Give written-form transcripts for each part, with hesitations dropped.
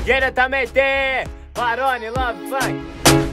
Diretamente, Barone Love Funk.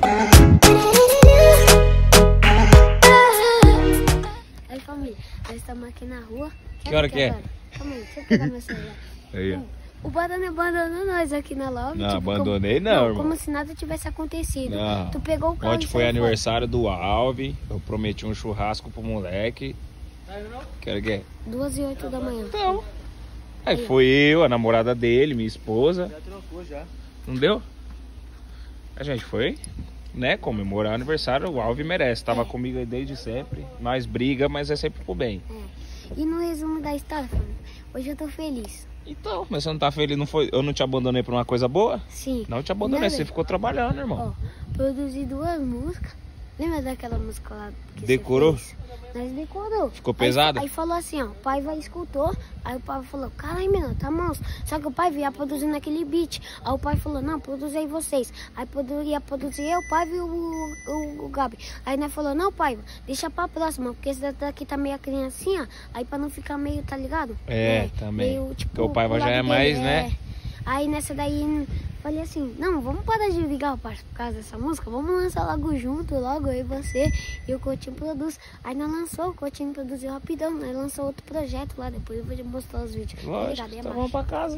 Aí família, nós estamos aqui na rua. Que hora que é? Calma aí, deixa eu pegar meu celular. Aí, ó. O Barone abandonou nós aqui na Love. Não, tipo, abandonei não, irmão. Como se nada tivesse acontecido. Não. Tu pegou o carro. Ontem foi aniversário do Alvin. Eu prometi um churrasco pro moleque. Que hora que é? 2h08 da manhã. Então. Aí foi eu, a namorada dele, minha esposa. Já trocou já. Não deu? A gente foi, né, comemorar o aniversário. O Alvin merece. Tava comigo aí desde sempre. Nós briga, mas é sempre pro bem. E no resumo da história, família, hoje eu tô feliz. Então, mas você não tá feliz? Não foi, eu não te abandonei por uma coisa boa? Sim. Não te abandonei, você ficou trabalhando, irmão. Ó, produzi 2 músicas. Lembra daquela música lá que Decorou? Você fez? Nós decorou. Ficou pesada? Aí falou assim, ó, o pai vai escutou. Aí o pai falou, caralho, menino, tá monstro. Só que o pai ia produzindo aquele beat. Aí o pai falou, não, produz aí vocês. Aí ia produzir eu, o pai e o Gabi. Aí nós falou, não, pai, deixa pra próxima, porque esse daqui tá meio criancinha. Aí pra não ficar meio, tá ligado? Também. Meio, tipo, porque o pai pro já lado é dele, mais, né? Aí nessa daí, falei assim, não, vamos parar de ligar por causa dessa música, vamos lançar logo junto, logo eu e você, e o Coutinho produz. Aí nós lançou, o Coutinho produziu rapidão, nós lançou outro projeto lá, depois eu vou te mostrar os vídeos. Lógico, Obrigado, então vamos pra casa.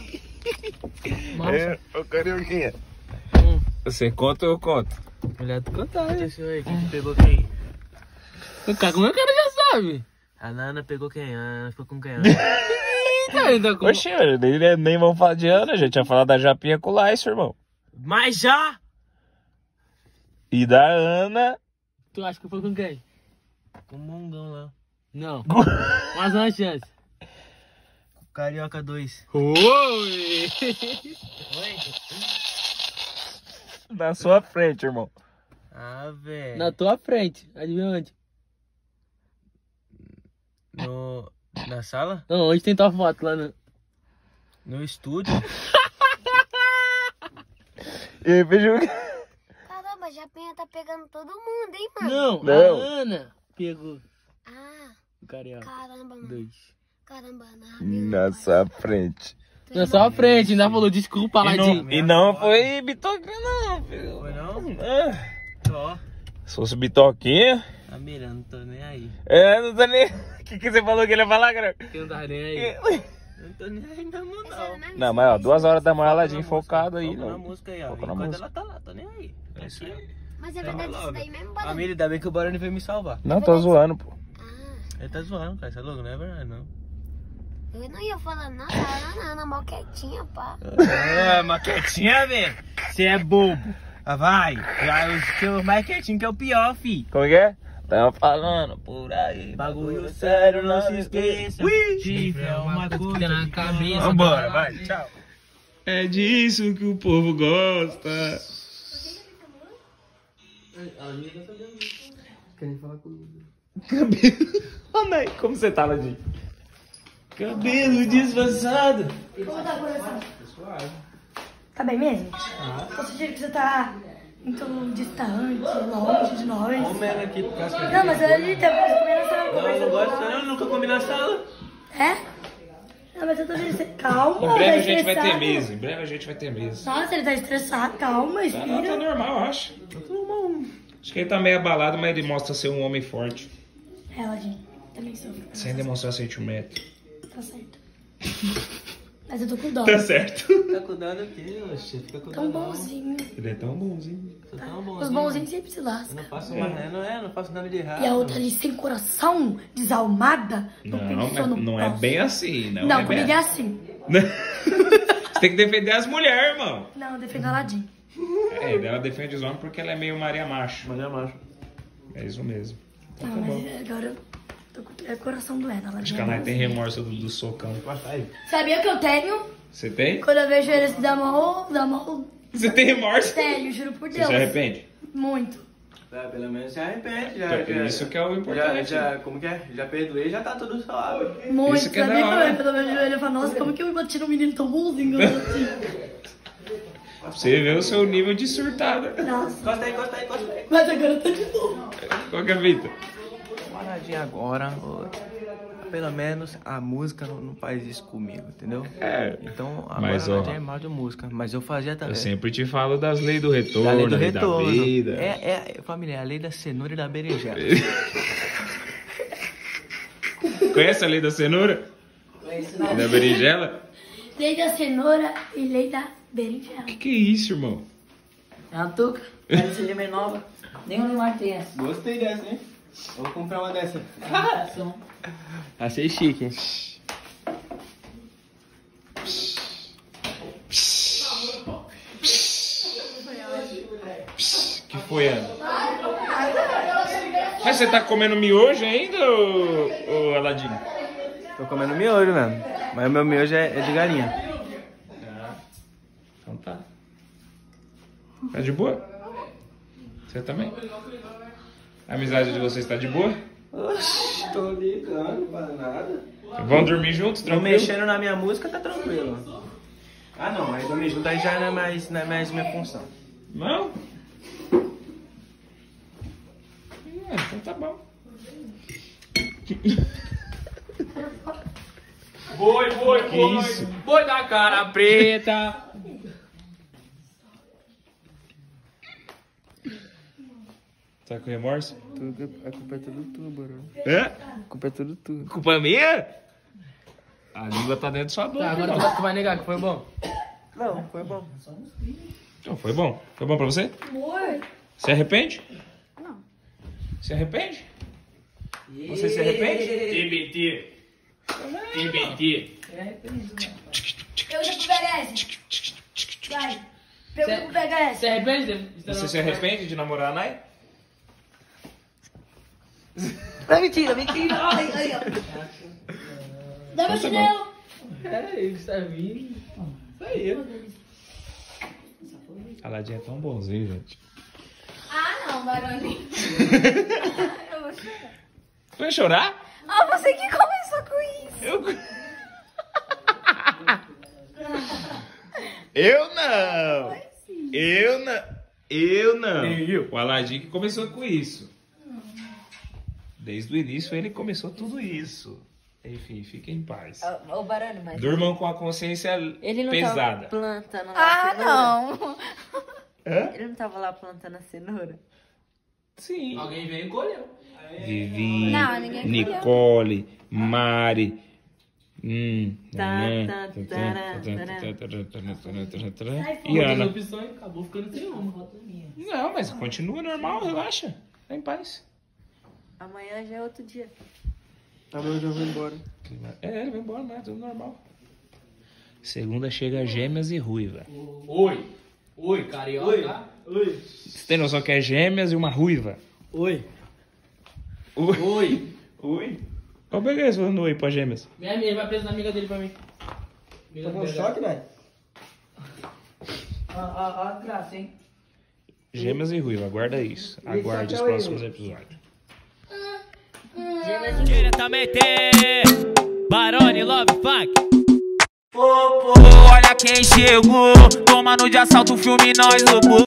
Ô, Carioquinha. Você conta ou eu conto? Melhor tu contar, né? Esse aí, quem pegou quem? O cara, como é que o cara já sabe? A Nana pegou quem? A Nana ficou com quem? Ainda com... Oxi, nem vamos falar de Ana, a gente ia falar da Japinha com o Laice, irmão. Mas já! E da Ana... Tu acha que foi com quem? Com o Mongão lá. Não. Mais uma chance. Carioca 2. Oi! Na sua frente, irmão. Ah, velho. Na tua frente. Adivinha onde? Na sala? Não, onde tem tua foto? Lá no... No estúdio? E veja o... Caramba, a Japinha tá pegando todo mundo, hein, mano? Não, Não. a Ana pegou Ah, o carioca. caramba, mano. 2. Caramba, Ana. Na sua frente. Na sua frente, ainda falou desculpa, Ladinho. E não foi bitoquinha, não, filho. Foi não? Ó. Se fosse bitoquinha... Tá mirando, não tô nem aí. Não tô nem... O que você falou que ele ia falar, cara? Que não tá nem aí. Não tô nem aí não. Não, mas ó, 2 horas da manhã, Ladinho focado aí, Foca na não. música aí, ó. Foca na Enquanto música. ela tá lá, tô nem aí. É isso aí. Mas é verdade isso daí mesmo, Barone? Família, ainda bem que o Barone veio me salvar. Não, tô zoando, pô. Ah, Ele tá zoando, cara. Isso é louco, não é verdade, não. eu não ia falar nada, a Ana mó quietinha, pá. Ah, mas quietinha, velho. Você é bobo. Ah, vai. Já o mais quietinho que é o pior, fi. Como que é? Tamo falando por aí. Bagulho sério, não se esqueça. Tiver uma coisa na cabeça. Vambora, vai, tchau. É disso que o povo gosta. Querem falar comigo? Cabelo. Olha aí, como você tá, Ladinho? Cabelo disfarçado. Como tá a coração? Tá bem mesmo? Tô sentindo que você tá muito distante, longe de nós. Vamos ela aqui por causa que Não, mas a gente tá comendo sala, eu conversando não gosto, com nós. eu nunca comi na sala. É? Não, mas eu tô dizendo, calma. Em breve tá a gente vai ter estressado. mesa. Em breve a gente vai ter mesa. Nossa, ele tá estressado, calma, Não, tá respira. normal, eu acho. Acho que ele tá meio abalado, mas ele mostra ser um homem forte. Ladinho, também sofro. Sem demonstrar sentimento. Tá certo. Mas eu tô com dó. Tá certo. Fica com dó do quê, oxe? Fica com dó Tão não. bonzinho. Ele é tão bonzinho. Tô tão bonzinho. Os bonzinhos sempre se Eu lascam. não faço mais, não faço nada de errado. E a outra ali sem coração, desalmada, não Não, pensou mas no não é próximo. bem assim. Não, Não, é comigo bem é assim. Você tem que defender as mulheres, irmão. Não, defendo a Ladinho. Ela defende os homens porque ela é meio Maria Macho. Mas é macho. É isso mesmo. Então Não, tá bom. mas agora eu tô com o coração doendo. A Acho Ladinho que é ela tem bonzinha. remorso do socão. Sabia que eu tenho? Você tem? Quando eu vejo eles da mão, Você tem remorso? sério, juro por Você Deus. se arrepende? Muito. Pelo menos se arrepende. Isso que é o importante. Como que é? Já perdoei, já tá tudo suave. Muito. Isso que é Sabia da hora. quando eu vejo ele, eu falo, nossa, como que eu bati no menino tão bonzinho assim? Você vê o seu nível de surtada. Nossa, Encosta aí, encosta aí, encosta aí. mas agora eu tô de novo. Qual que é a fita? Paradinha agora. pelo menos a música não faz isso comigo, entendeu? É. Então, agora Mas, ó, é mal de música. Mas eu fazia também. Eu sempre te falo das leis do retorno, Da lei do lei da retorno. vida. Família, é a lei da cenoura e da berinjela. Conhece a lei da cenoura? Conheço E não. da berinjela? Lei da cenoura e lei da berinjela. Que é isso, irmão? É uma touca. Quero ser Lima nova. Nem o Neymar tem essa. Gostei dessa, hein? Vou comprar uma dessa. Ação. Achei chique, hein? Que foi, Ana? Mas você tá comendo miojo ainda, ô Aladinho? Tô comendo miojo mesmo. Mas o meu miojo é de galinha. Então tá. Tá de boa? Você também? A amizade de vocês tá de boa? Oxi, tô ligando pra nada. Vão dormir juntos, Tô tranquilo? mexendo na minha música, tá tranquilo. Ah não, aí dormir junto aí já não é mais minha função. Não? Então tá bom. Boi, Que isso? Boi da cara preta. Tá com remorso? A culpa é tudo tu, Barão. É? A culpa é tudo tu. Culpa minha? A língua tá dentro da sua boca. Tá, agora irmão. tu vai negar que foi bom? Não, foi bom. Então, foi bom? Foi bom pra você? Amor. Se arrepende? Não. Se arrepende? Você se arrepende? TBT. TBT. Pergunta pro VHS. Vai. Pergunta pro VHS. Se arrepende? Você se arrepende de namorar a Nai? É mentira, mentira. Ai, ai, ó. Dá meu chinelo. É, ele está vindo. Isso aí. Aladinho é tão bonzinho, gente. Ah, não, Baroni. Eu vou chorar. Vai chorar? Ah, você que começou com isso. Eu não! Eu não! Eu não! O Aladinho que começou com isso. Desde o início ele começou tudo isso. Enfim, fiquem em paz. Ô, Barani, mas Durmam com a consciência ele não pesada. tava plantando lá Ah, a cenoura? não. Hã? Ele não tava lá plantando a cenoura? Sim. Alguém veio e colheu. Vivi, Não, ninguém Nicole, Mari. E Ana. Opções, acabou ficando sem uma. Não, mas continua normal, relaxa. Tá em paz. Amanhã já é outro dia. Amanhã eu já vou embora. É, ele vai embora, mas é tudo normal. Segunda chega gêmeas e ruiva. Oi. Oi, carioca. Oi. Você tem noção que é gêmeas e uma ruiva? Oi. Oi. Oi? Qual beleza falando oi pra gêmeas? Minha amiga vai preso na amiga dele pra mim. Tá com choque, velho? Ó, graça, hein? Gêmeas e ruiva, aguarda isso. Aguarde os próximos episódios. Diretamente, Baroni Love Funk. Olha quem chegou, tomando de assalto o filme nós, louco.